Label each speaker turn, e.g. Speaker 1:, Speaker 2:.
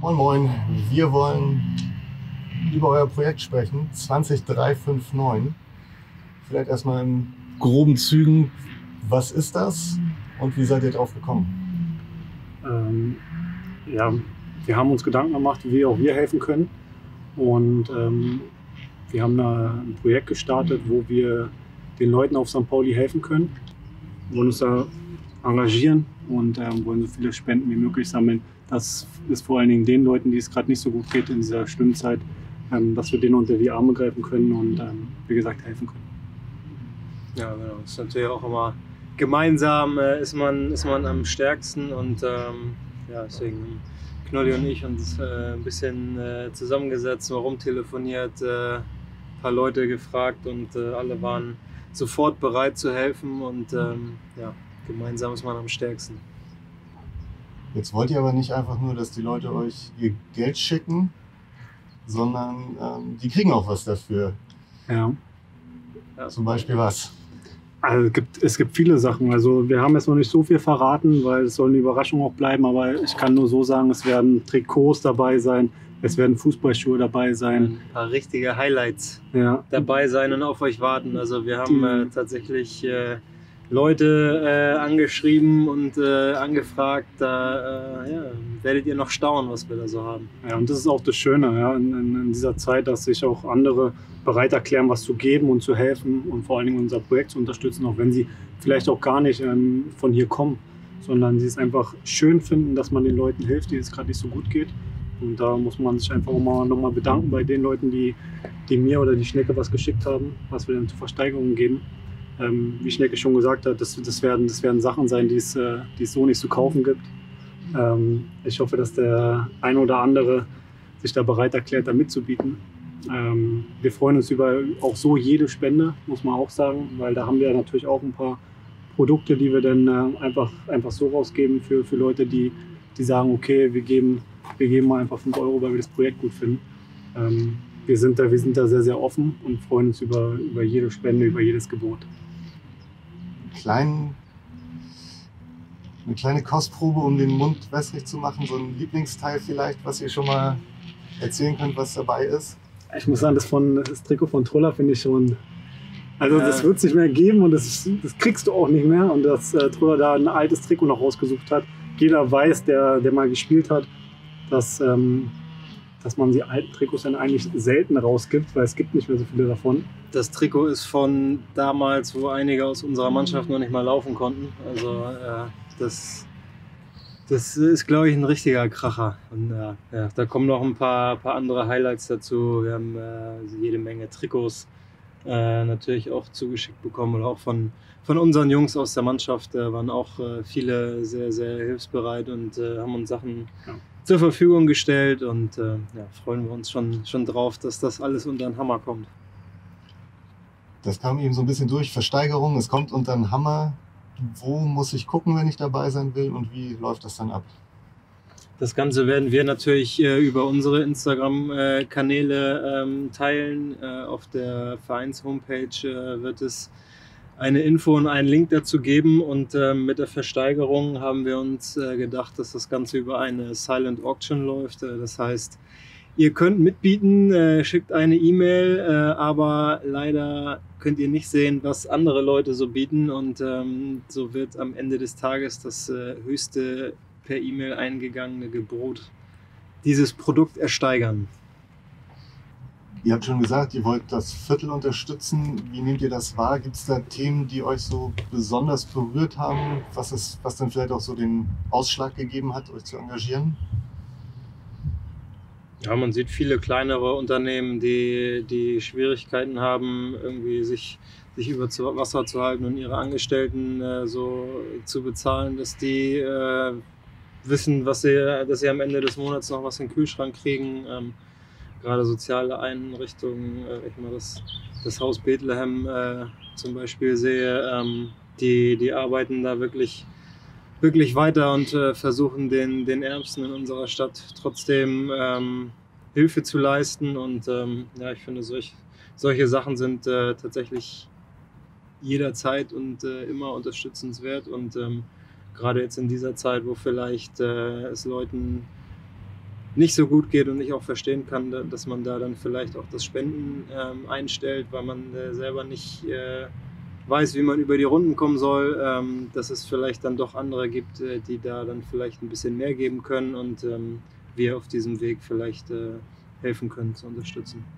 Speaker 1: Moin Moin, wir wollen über euer Projekt sprechen, 20359. Vielleicht erstmal in groben Zügen, was ist das und wie seid ihr drauf gekommen?
Speaker 2: Wir haben uns Gedanken gemacht, wie auch wir helfen können. Und wir haben ein Projekt gestartet, wo wir den Leuten auf St. Pauli helfen können. Wir wollen uns da engagieren und wollen so viele Spenden wie möglich sammeln. Das ist vor allen Dingen den Leuten, die es gerade nicht so gut geht in dieser schlimmen Zeit, dass wir denen unter die Arme greifen können und wie gesagt helfen können.
Speaker 3: Ja, genau. Das ist natürlich auch immer gemeinsam ist man am stärksten und deswegen haben Knolli und ich uns ein bisschen zusammengesetzt, mal rumtelefoniert, ein paar Leute gefragt und alle waren sofort bereit zu helfen und gemeinsam ist man am stärksten.
Speaker 1: Jetzt wollt ihr aber nicht einfach nur, dass die Leute euch ihr Geld schicken, sondern die kriegen auch was dafür.
Speaker 2: Ja.
Speaker 1: Zum Beispiel was?
Speaker 2: Also es gibt viele Sachen. Also wir haben jetzt noch nicht so viel verraten, weil es soll eine Überraschung auch bleiben. Aber ich kann nur so sagen, es werden Trikots dabei sein, es werden Fußballschuhe dabei sein.
Speaker 3: Ein paar richtige Highlights
Speaker 2: dabei
Speaker 3: sein und auf euch warten. Also wir haben tatsächlich Leute angeschrieben und angefragt. Da werdet ihr noch staunen, was wir da so haben.
Speaker 2: Ja, und das ist auch das Schöne in dieser Zeit, dass sich auch andere bereit erklären, was zu geben und zu helfen und vor allen Dingen unser Projekt zu unterstützen, auch wenn sie vielleicht auch gar nicht von hier kommen, sondern sie es einfach schön finden, dass man den Leuten hilft, denen es gerade nicht so gut geht. Und da muss man sich einfach nochmal bedanken bei den Leuten, die mir oder die Schnecke was geschickt haben, was wir dann zur Versteigerung geben. Wie Schnecke schon gesagt hat, das werden Sachen sein, die es so nicht zu kaufen gibt. Ich hoffe, dass der ein oder andere sich da bereit erklärt, da mitzubieten. Wir freuen uns über auch so jede Spende, muss man auch sagen, weil da haben wir natürlich auch ein paar Produkte, die wir dann einfach so rausgeben für Leute, die sagen, okay, wir geben mal einfach 5 Euro, weil wir das Projekt gut finden. Wir sind da sehr, sehr offen und freuen uns über jede Spende, über jedes Gebot.
Speaker 1: Eine kleine Kostprobe, um den Mund wässrig zu machen, so ein Lieblingsteil vielleicht, was ihr schon mal erzählen könnt, was dabei ist?
Speaker 2: Ich muss sagen, das Trikot von Troller finde ich schon, also das wird es nicht mehr geben und das kriegst du auch nicht mehr und dass Troller da ein altes Trikot noch rausgesucht hat. Jeder weiß, der mal gespielt hat, dass man die alten Trikots dann eigentlich selten rausgibt, weil es gibt nicht mehr so viele davon.
Speaker 3: Das Trikot ist von damals, wo einige aus unserer Mannschaft noch nicht mal laufen konnten. Also das ist, glaube ich, ein richtiger Kracher. Und da kommen noch ein paar andere Highlights dazu. Wir haben jede Menge Trikots natürlich auch zugeschickt bekommen oder auch von unseren Jungs aus der Mannschaft. Waren auch viele sehr, sehr hilfsbereit und haben uns Sachen zur Verfügung gestellt und freuen wir uns schon drauf, dass das alles unter den Hammer kommt.
Speaker 1: Das kam eben so ein bisschen durch, Versteigerung, es kommt unter den Hammer. Wo muss ich gucken, wenn ich dabei sein will und wie läuft das dann ab?
Speaker 3: Das Ganze werden wir natürlich über unsere Instagram-Kanäle teilen. Auf der Vereins-Homepage wird es eine Info und einen Link dazu geben und mit der Versteigerung haben wir uns gedacht, dass das Ganze über eine Silent Auction läuft. Das heißt, ihr könnt mitbieten, schickt eine E-Mail, aber leider könnt ihr nicht sehen, was andere Leute so bieten und so wird am Ende des Tages das höchste per E-Mail eingegangene Gebot dieses Produkt ersteigern.
Speaker 1: Ihr habt schon gesagt, ihr wollt das Viertel unterstützen. Wie nehmt ihr das wahr? Gibt es da Themen, die euch so besonders berührt haben? Was dann vielleicht auch so den Ausschlag gegeben hat, euch zu engagieren?
Speaker 3: Ja, man sieht viele kleinere Unternehmen, die Schwierigkeiten haben, irgendwie sich über Wasser zu halten und ihre Angestellten so zu bezahlen, dass die wissen, dass sie am Ende des Monats noch was in den Kühlschrank kriegen. Gerade soziale Einrichtungen, wenn ich mal das Haus Bethlehem zum Beispiel sehe, die arbeiten da wirklich weiter und versuchen den Ärmsten in unserer Stadt trotzdem Hilfe zu leisten. Und ich finde, solche Sachen sind tatsächlich jederzeit und immer unterstützenswert. Und gerade jetzt in dieser Zeit, wo vielleicht es Leuten nicht so gut geht und ich auch verstehen kann, dass man da dann vielleicht auch das Spenden einstellt, weil man selber nicht weiß, wie man über die Runden kommen soll, dass es vielleicht dann doch andere gibt, die da dann vielleicht ein bisschen mehr geben können und wir auf diesem Weg vielleicht helfen können zu unterstützen.